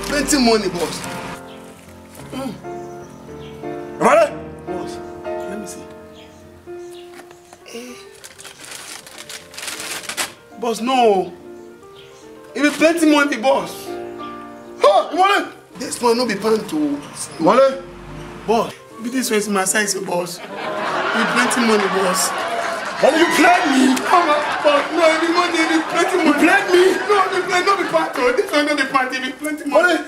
plenty money, boss. What? Boss, let me see. Boss, no. It be plenty money, boss. Huh? What? This one no be pan to. What? Boss, be this one is my size, boss. It be plenty money, boss. What you played me? Come on, boss. No, it be money, it be plenty money. You played me? No, it be plenty, no be pan to. This one no be pan, it be plenty money. What?